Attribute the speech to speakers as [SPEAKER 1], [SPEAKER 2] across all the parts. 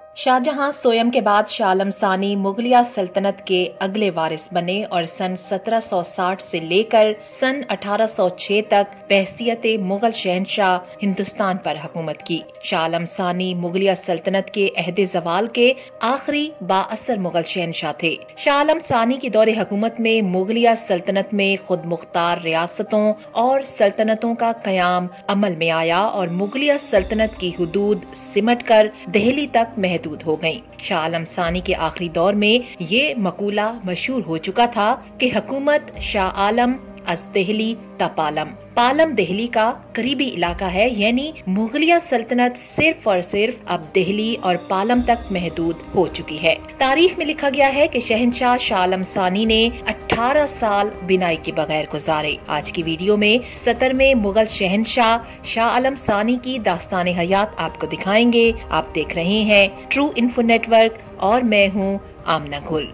[SPEAKER 1] शाहजहां सोयम के बाद शाह आलम सानी मुगलिया सल्तनत के अगले वारिस बने और सन 1760 से लेकर सन 1806 तक बहसियत मुगल शहनशाह हिंदुस्तान पर हुकूमत की। शाह आलम सानी मुगलिया सल्तनत के अहद ज़वाल के आखिरी बाअसर मुगल शहनशाह थे। शाह आलम सानी के दौरे हुकूमत में मुगलिया सल्तनत में खुद मुख्तार रियासतों और सल्तनतों का कयाम अमल में आया और मुगलिया सल्तनत की हुदूद सिमट कर दिल्ली तक महदूद हो गयी। शाह आलम सानी के आखिरी दौर में ये मकूला मशहूर हो चुका था कि हुकूमत शाह आलम अज दिल्ली तपालम। पालम दिल्ली का करीबी इलाका है, यानी मुगलिया सल्तनत सिर्फ और सिर्फ अब दिल्ली और पालम तक महदूद हो चुकी है। तारीख में लिखा गया है कि शहनशाह शाह आलम सानी ने 18 साल बिनाई के बगैर गुजारे। आज की वीडियो में 17वें मुगल शहनशाह शाह आलम सानी की दास्तान हयात आपको दिखाएंगे। आप देख रहे हैं ट्रू इन्फो नेटवर्क और मैं हूँ आमना गुल।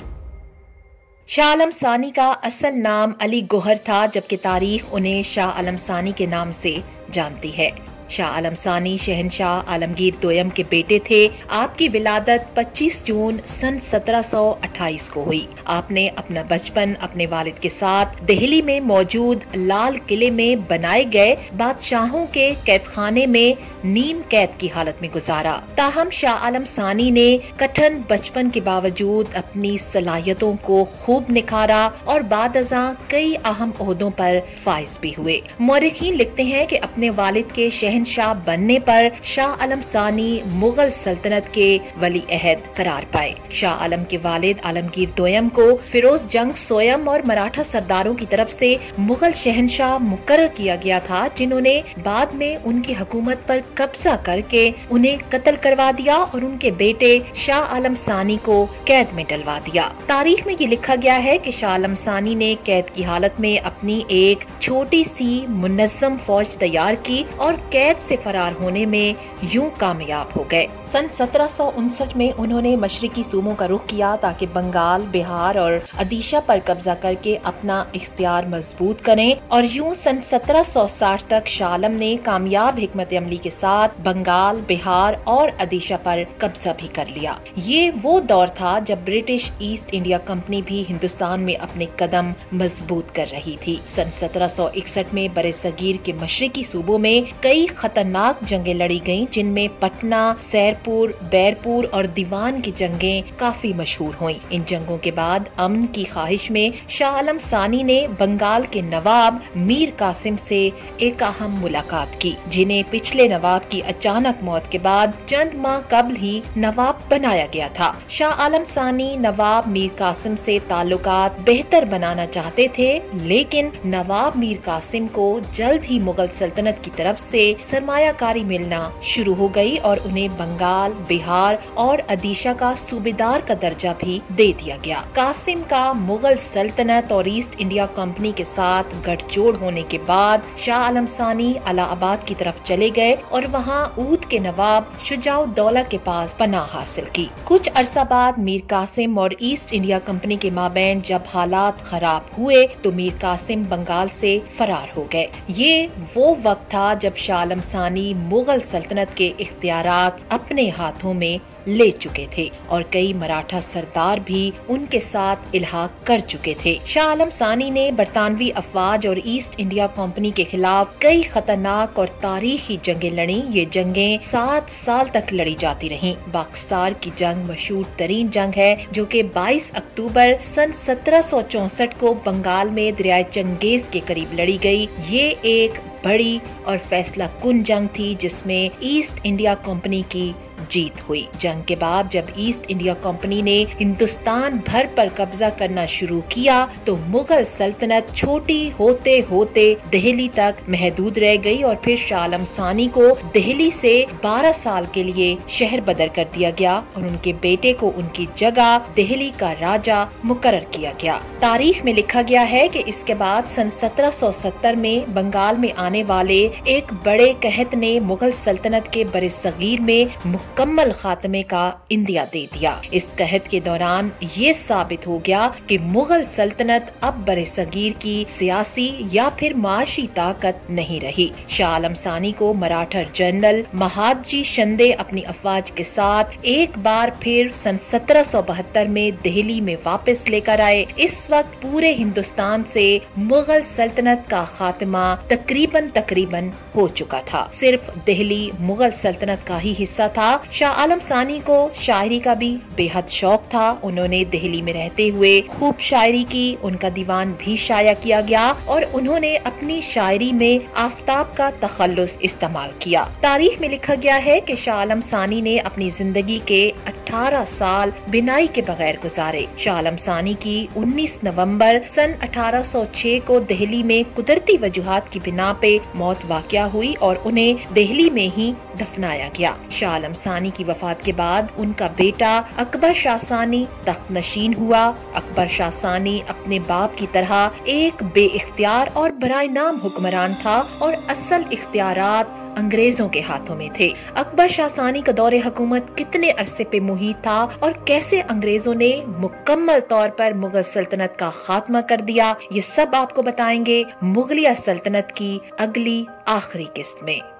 [SPEAKER 1] शाह आलम सानी का असल नाम अली गौहर था, जबकि तारीख उन्हें शाह आलम सानी के नाम से जानती है। शाह आलम सानी शहनशाह आलमगीर दोयम के बेटे थे। आपकी विलादत 25 जून सन 1728 को हुई। आपने अपना बचपन अपने वालिद के साथ दिल्ली में मौजूद लाल किले में बनाए गए बादशाहों के कैदखाने में नीम कैद की हालत में गुजारा। ताहम शाह आलम सानी ने कठिन बचपन के बावजूद अपनी सलाहियतों को खूब निखारा और बादअज़ां कई अहम ओहदों पर फाइज भी हुए। मौरिखीन लिखते हैं कि अपने वालिद के शहनशाह बनने पर शाह आलम सानी मुगल सल्तनत के वली अहद करार पाए। शाह आलम के वालिद आलमगीर दोयम को फिरोज जंग सोयम और मराठा सरदारों की तरफ से मुगल शहनशाह मुकर्रर किया गया था, जिन्होंने बाद में उनकी हुकूमत पर कब्जा करके उन्हें कत्ल करवा दिया और उनके बेटे शाह आलम सानी को कैद में डलवा दिया। तारीख में ये लिखा गया है कि शाह आलम सानी ने कैद की हालत में अपनी एक छोटी सी मुनज़्ज़म फौज तैयार की और कैद से फरार होने में यूं कामयाब हो गए। सन 1759 में उन्होंने मशरिकी सूबों का रुख किया ताकि बंगाल, बिहार और ओडिशा पर कब्जा करके अपना इख्तियार मजबूत करें और यूं सन 1760 तक शाह आलम ने कामयाब हिकमत अमली के साथ बंगाल, बिहार और ओडिशा पर कब्जा भी कर लिया। ये वो दौर था जब ब्रिटिश ईस्ट इंडिया कंपनी भी हिंदुस्तान में अपने कदम मजबूत कर रही थी। सन 1761 में बरे सगीर के मशरिकी सूबों में कई खतरनाक जंगें लड़ी गईं, जिनमें पटना, सैरपुर, बैरपुर और दीवान की जंगें काफी मशहूर हुईं। इन जंगों के बाद अमन की ख्वाहिश में शाह आलम सानी ने बंगाल के नवाब मीर कासिम से एक अहम मुलाकात की, जिन्हें पिछले नवाब की अचानक मौत के बाद चंद माह कबल ही नवाब बनाया गया था। शाह आलम सानी नवाब मीर कासिम से ताल्लुकात बेहतर बनाना चाहते थे, लेकिन नवाब मीर कासिम को जल्द ही मुगल सल्तनत की तरफ से सरमायाकारी मिलना शुरू हो गई और उन्हें बंगाल, बिहार और ओडिशा का सूबेदार का दर्जा भी दे दिया गया। कासिम का मुगल सल्तनत और ईस्ट इंडिया कंपनी के साथ गठजोड़ होने के बाद शाह आलम सानी इलाहाबाद की तरफ चले गए और वहाँ ऊद के नवाब शुजाउद्दौला के पास पनाह हासिल की। कुछ अरसा बाद मीर कासिम और ईस्ट इंडिया कंपनी के माबैन जब हालात खराब हुए तो मीर कासिम बंगाल से फरार हो गए। ये वो वक्त था जब शाह आलम सानी मुगल सल्तनत के इख्तियारात अपने हाथों में ले चुके थे और कई मराठा सरदार भी उनके साथ इल्हाक कर चुके थे। शाह आलम सानी ने बरतानवी अफवाज और ईस्ट इंडिया कंपनी के खिलाफ कई खतरनाक और तारीखी जंगें लड़ी। ये जंगें 7 साल तक लड़ी जाती रहीं। बक्सार की जंग मशहूर तरीन जंग है, जो कि 22 अक्टूबर सन 1764 को बंगाल में दरिया चंगेज के करीब लड़ी गई। ये एक बड़ी और फैसला कुन जंग थी, जिसमें ईस्ट इंडिया कंपनी की जीत हुई। जंग के बाद जब ईस्ट इंडिया कंपनी ने हिंदुस्तान भर पर कब्जा करना शुरू किया तो मुगल सल्तनत छोटी होते होते दिल्ली तक महदूद रह गई और फिर शाह आलम सानी को दिल्ली से 12 साल के लिए शहर बदर कर दिया गया और उनके बेटे को उनकी जगह दिल्ली का राजा मुकर्रर किया गया। तारीख में लिखा गया है कि इसके बाद सन 1770 में बंगाल में आने वाले एक बड़े कहत ने मुगल सल्तनत के बरे सगीर में मुकम्मल खात्मे का इंदिया दे दिया। इस कहत के दौरान ये साबित हो गया कि मुगल सल्तनत अब बरसगीर की सियासी या फिर माशी ताकत नहीं रही। शाह आलम सानी को मराठा जनरल महादजी शिंदे अपनी अफवाज के साथ एक बार फिर सन 1772 में दिल्ली में वापस लेकर आए। इस वक्त पूरे हिंदुस्तान से मुगल सल्तनत का खात्मा तकरीबन हो चुका था। सिर्फ दिल्ली मुगल सल्तनत का ही हिस्सा था। शाह आलम सानी को शायरी का भी बेहद शौक था। उन्होंने दिल्ली में रहते हुए खूब शायरी की, उनका दीवान भी शाया किया गया और उन्होंने अपनी शायरी में आफताब का तखल्लुस इस्तेमाल किया। तारीख में लिखा गया है कि शाह आलम सानी ने अपनी जिंदगी के 18 साल बिनाई के बगैर गुजारे। शाह आलम सानी की 19 नवंबर सन 1806 को दिल्ली में कुदरती वजूहात की बिना पे मौत वाक़या हुई और उन्हें दिल्ली में ही दफनाया गया। शाह आलम सानी की वफात के बाद उनका बेटा अकबर शाह सानी तख्त नशीन हुआ। अकबर शाह सानी अपने बाप की तरह एक बेइख्तियार और बराए नाम हुक्मरान था और असल इख्तियारात अंग्रेजों के हाथों में थे। अकबर शाह सानी का दौरे हुकूमत कितने अरसे पे मुहित था और कैसे अंग्रेजों ने मुकम्मल तौर पर मुगल सल्तनत का खात्मा कर दिया, ये सब आपको बताएंगे मुगलिया सल्तनत की अगली आखिरी किस्त में।